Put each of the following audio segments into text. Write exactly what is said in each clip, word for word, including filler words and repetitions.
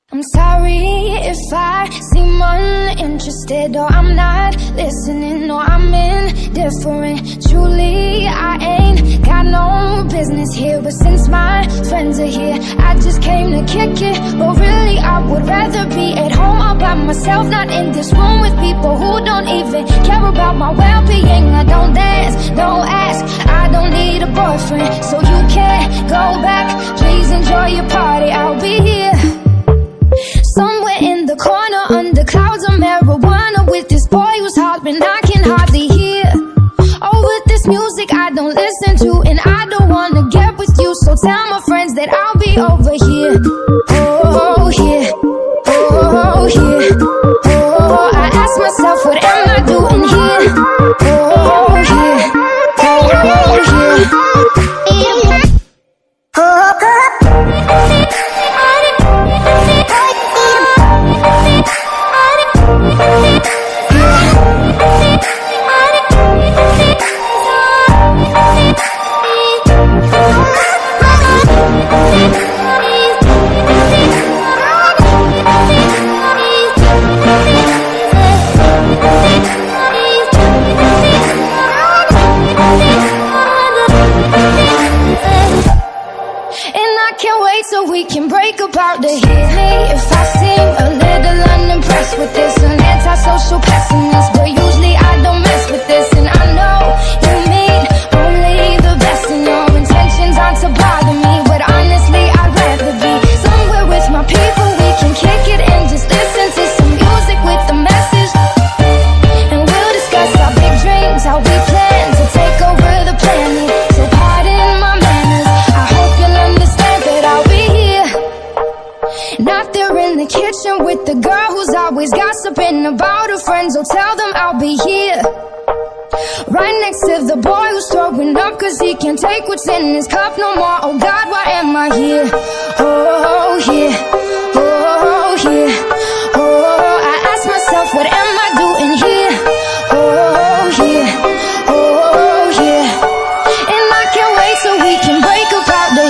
I'm sorry if I seem uninterested, or I'm not listening, or I'm indifferent. Truly, I ain't got no business here, but since my friends are here, I just came to kick it. But really, I would rather be at home all by myself, not in this room with people who don't even care about my well-being. I don't dance, don't ask, I don't need a boyfriend, so you can't go back. Please enjoy your party, I'll be here somewhere in the corner under clouds of marijuana with this boy who's hollering I can hardly hear. Oh, with this music I don't listen to, and I don't wanna get with you, so tell my friends that I'll be over here. Oh, here, oh, here, oh, I ask myself, what am I doing here? Oh, here, oh, here, so we can break apart the hit me if I seem a little unimpressed with this, an antisocial pessimist, but usually I don't mess with this. And I know you mean only the best, and your intentions aren't to bother me, but honestly I'd rather be somewhere with my people. We can kick it and just listen to some music with a message, and we'll discuss our big dreams, how we plan to take over the planet. So pardon my manners, I hope you'll understand that I'll be not there in the kitchen with the girl who's always gossiping about her friends. Oh, tell them I'll be here right next to the boy who's throwing up cause he can't take what's in his cup no more. Oh God, why am I here? Oh, here, oh, here, oh, I ask myself, what am I doing here? Oh, here, oh, here, and I can't wait so we can break apart the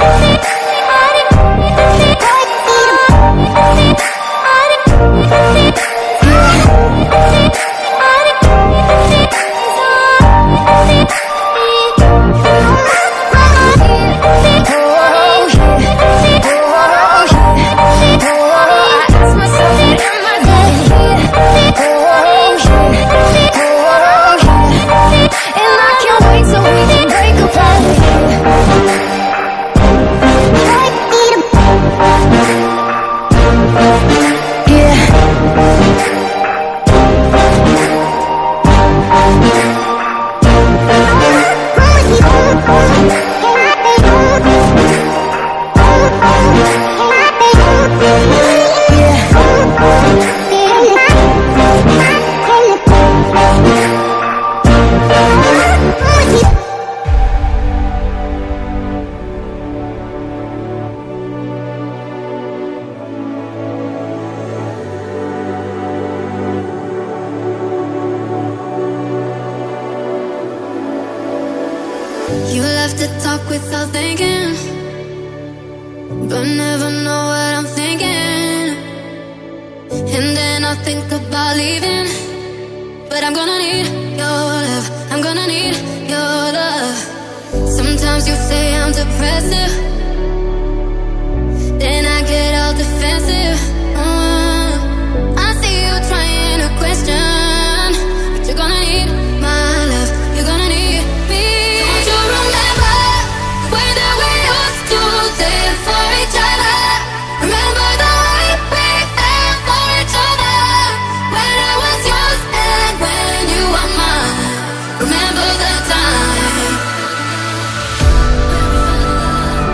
You left to talk without thinking, but never know what I'm thinking. And then I think about leaving, but I'm gonna need your love, I'm gonna need your love. Sometimes you say I'm depressive, then I get all defensive. uh, I see you trying to question, but you're gonna need my love, you're gonna need me. Remember the way that we used to live for each other. Remember the way we fell for each other, when I was yours and when you were mine. Remember the time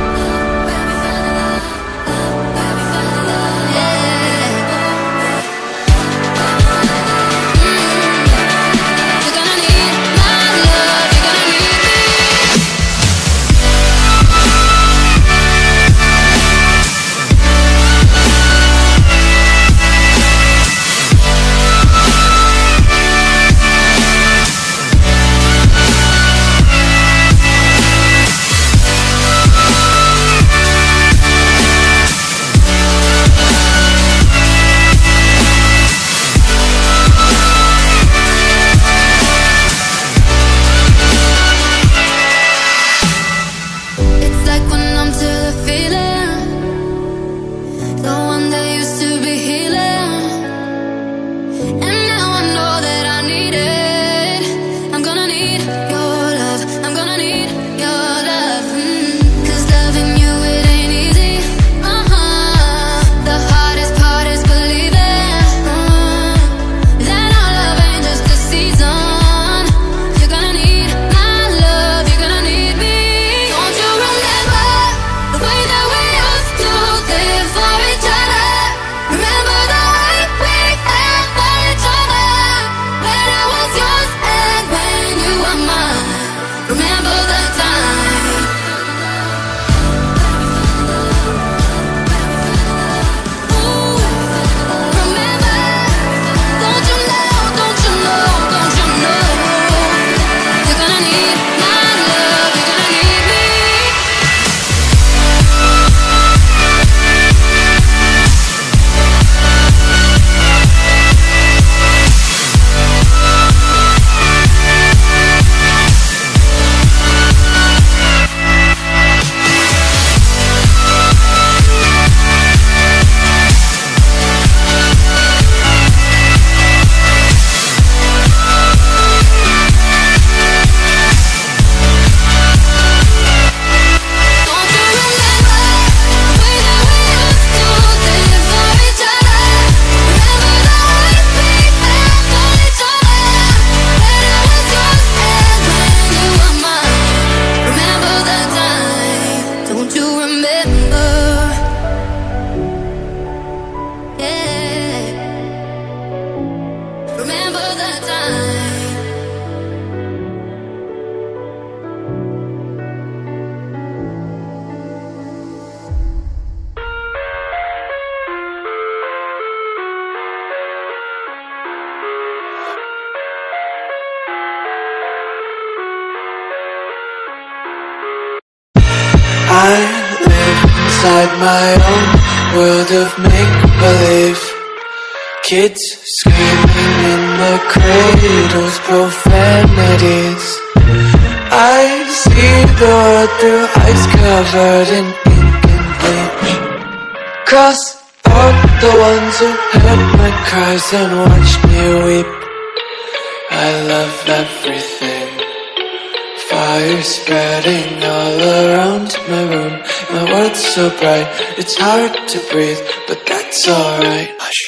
my own world of make-believe. Kids screaming in the cradles, profanities. I see the world through eyes covered in ink and bleach. Cross out the ones who heard my cries and watched me weep. I love everything. Fire spreading all around my room. My world's so bright, it's hard to breathe, but that's alright. Hush.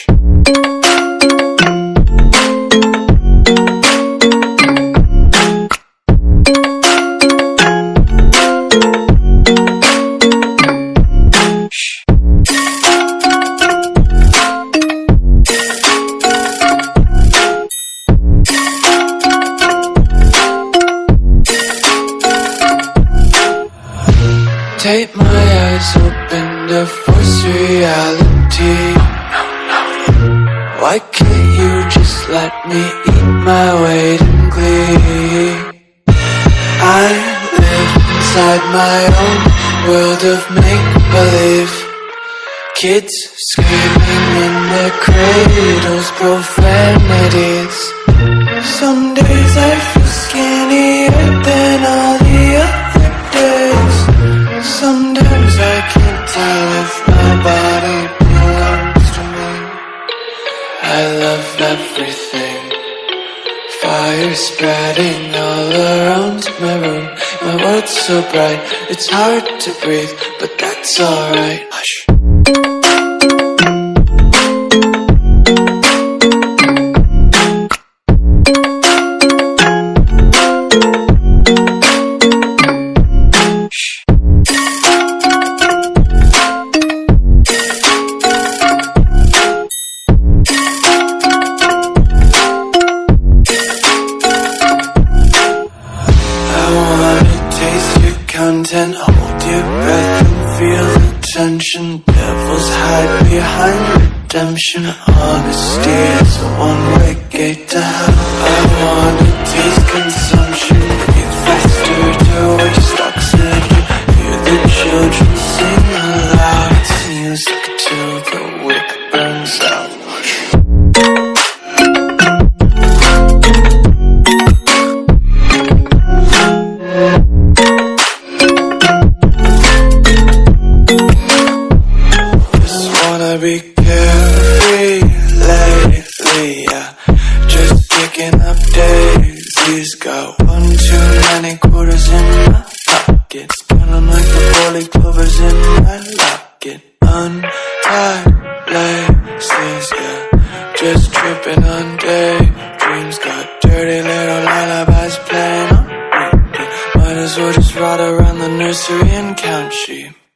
Tape my eyes open to force reality. Why can't you just let me eat my weight in glee? I live inside my own world of make-believe. Kids screaming in their cradles, profanities. Some days I feel skinnier than all the other days. Sometimes I can't tell if my body belongs to me. I love everything. Fire spreading all around my room. My world's so bright, it's hard to breathe, but that's alright. Hush. Content, hold your breath and feel the tension. Devils hide behind redemption. Honesty is a one-way gate to hell. I wanna taste consumption. Breathe faster to waste oxygen. Hear the children sing aloud. It's music till the wick burns out. Be carefree lately, yeah. Just picking up daisies. Got one too many quarters in my pockets. Feeling like the four-leaf clovers in my locket. Untied laces, yeah. Just tripping on daydreams. Got dirty little lullabies playing on repeat. Might as well just ride around the nursery and count sheep.